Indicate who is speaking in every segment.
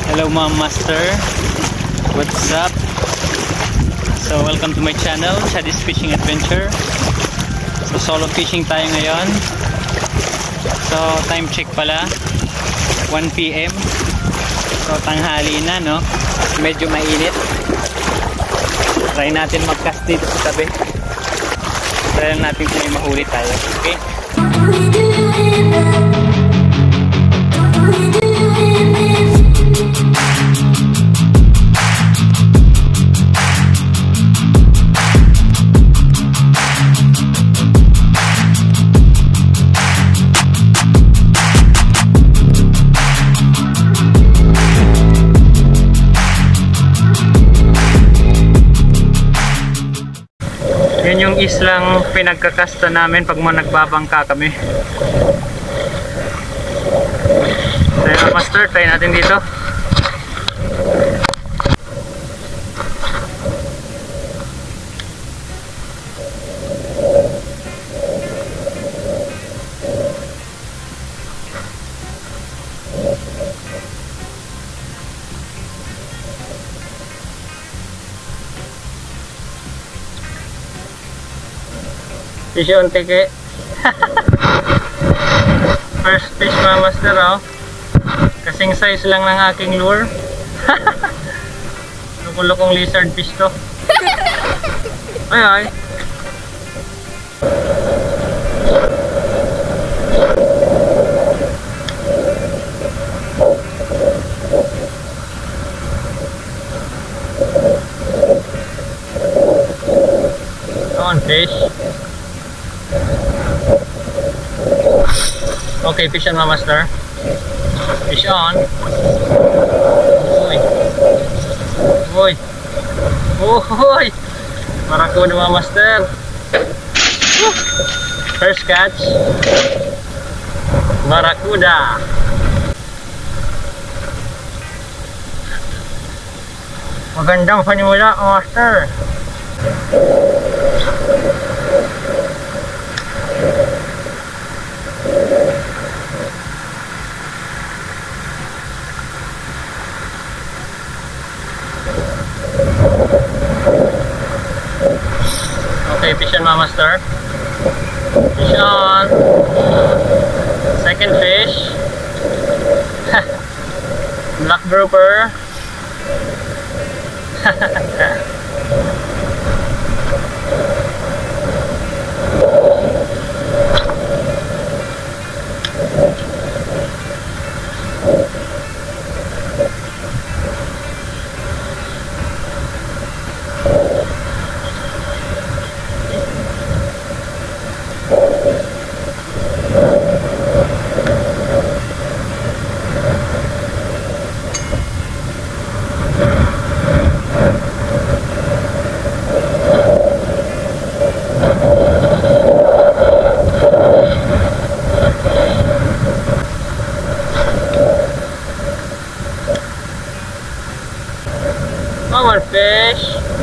Speaker 1: Hello mga master, what's up? So welcome to my channel, Chaddy's Fishing Adventure. So solo fishing tayo ngayon. So time check pala 1 PM. So tanghali na, no? Medyo mainit. Try natin mag-cast dito sa tabi. Try lang natin kung may mahuli tayo. Okay? Yan yung islang pinagkakasta namin pag nagbabangka kami. So yun, master, try natin dito. Fish on teke. First fish mga master, oh. Kasing size lang ng aking lure. Lukong lizard fish to. Ay ay. On fish. Okay, fish on mga master. Fish on. Uy. Uy. Uy. Marakuda mga master. First catch. Marakuda. Magandang panimula mga master. Okay, fish on mga master. Fish on. Second fish. Black grouper. More fish.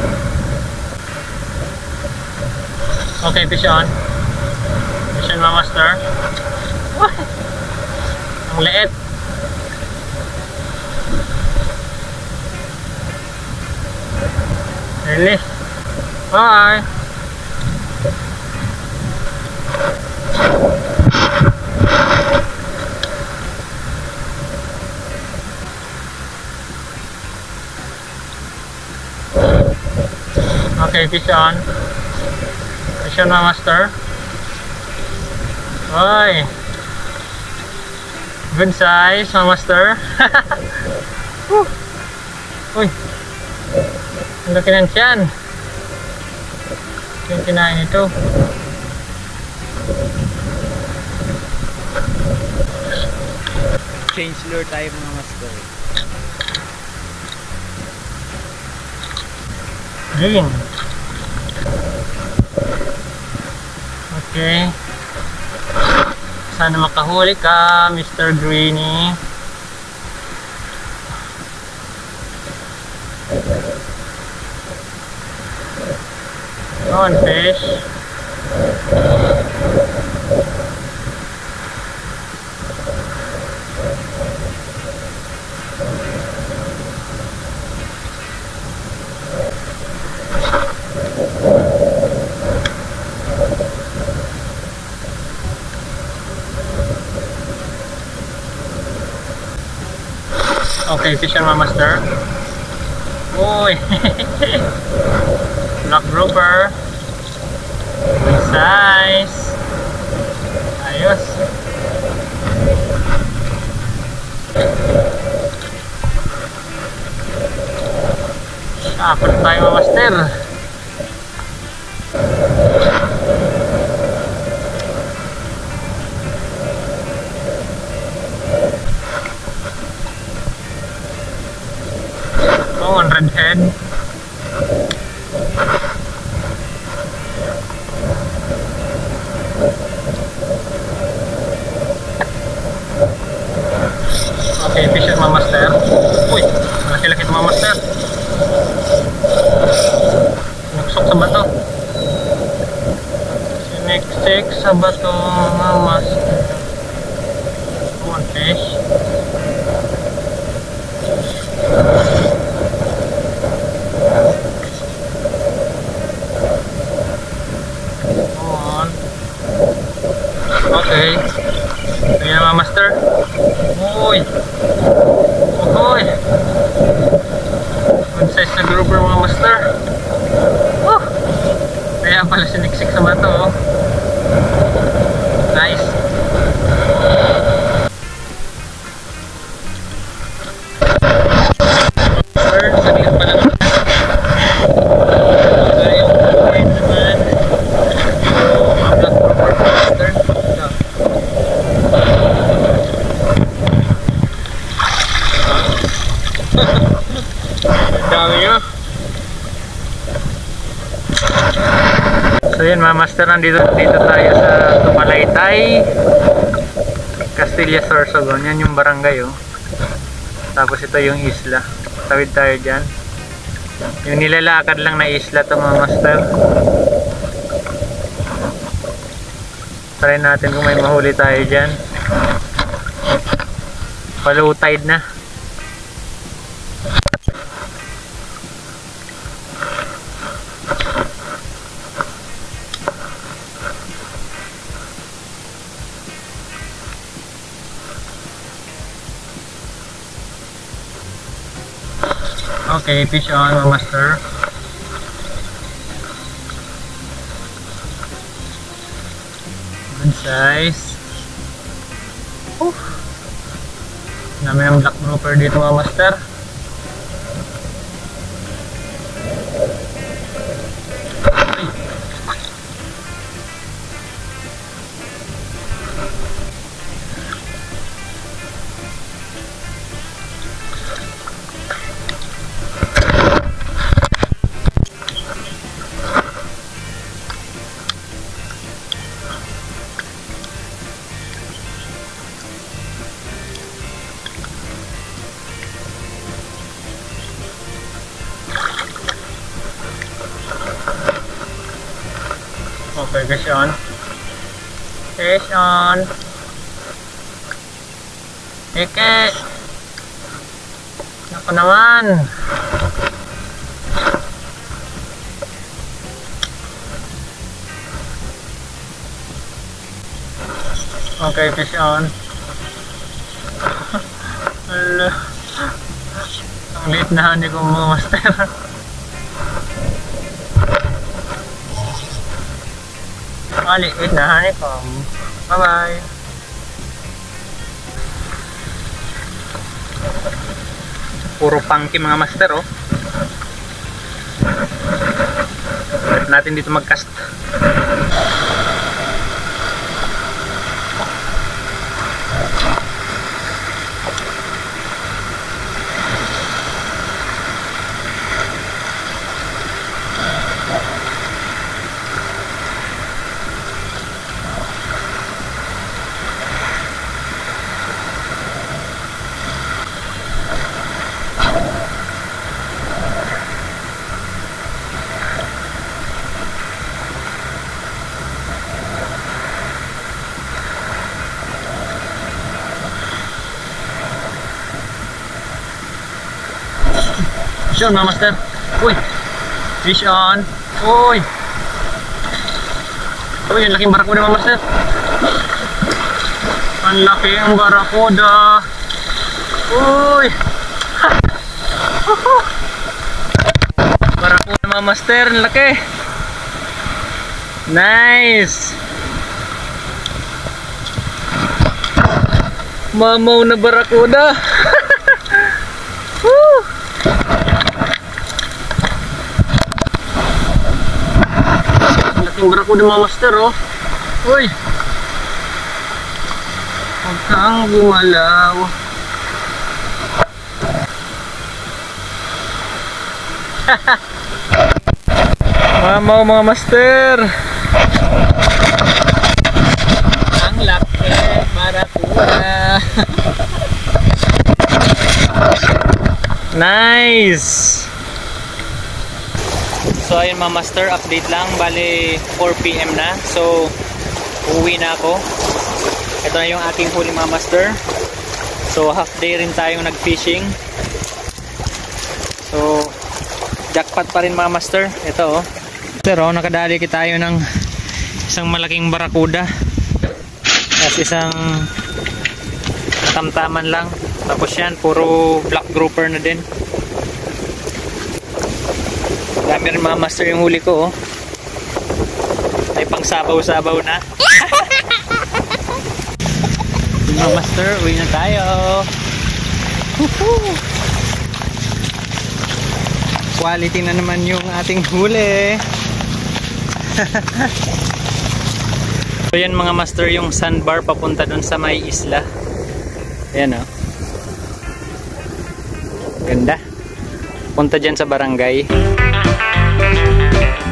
Speaker 1: Okay, fish on. Fish on mga master. Ang liit. Really? Bye. Okay, fish on. Fish on mga master. Oy. Good size mga master. Uy. Ang laki ng tiyan. Yung kinain ito. Change lure tayo mga master. Green. Okay. Sana makahuli ka, Mr. Greenie. On fish. Okay, fisherman master. Uy! Black grouper. Good size. Ayos. Apat tayo mga master. Oh, 100 head. Okay, fish at mga master. Uy, malaki-laki ito mga master. Naksok sa bato. Siniksik sa bato mga master. One fish. On. Okay. Ayan mga master. Uy. Uy. Good size na grouper mga master. Kaya pala siniksik sa bato. Oh. Nice. Saglit pa lang. Dami nyo. So yun mga master, nandito tayo sa Tumalaytay, Castilla, Sorsogon. Yan yung barangay oh. Tapos ito yung isla. Tawid tayo dyan. Yung nilalakad lang na isla to mga master. Try natin kung may mahuli tayo dyan. Low tide na. Okay, fish on mga master. Good size. Namin ang black grouper dito mga master. Okay, fish on. Fish on. Ike. Naku naman. Okay, fish on. Hala. Ang liit na honey ko mga master. Liit na honeycomb. Bye bye. Puro pangki mga master oh. Pwede natin dito mag-cast. Fish on mga master. Uy. Fish on. Uy. Uy, ang laking barakuda mga master. Ang laki ang barakuda. Uy. mga master, laki. Nice. Mamaw na barakuda. Woo! Laking barakuda mga master, oh. Uy. Huwag kang gumalaw. Mamaw mga master. Ang laki barakuda. Nice. So ayun mga master, update lang. Bali 4 PM na. So uwi na ako. Ito na yung aking huli mga master. So half day rin tayong nag-fishing. So jackpot pa rin mga master. Ito, oh. Pero nakadali tayo ng isang malaking barakuda. Tapos isang tamtaman lang. Tapos yan, puro black grouper na din. Dami rin mga master yung huli ko, oh. May pang sabaw-sabaw na. Mga master, uwi na tayo. Woohoo! Quality na naman yung ating huli. So yan mga master, yung sandbar papunta dun sa may isla. Ayan, oh. Ganda. Punta dyan sa barangay.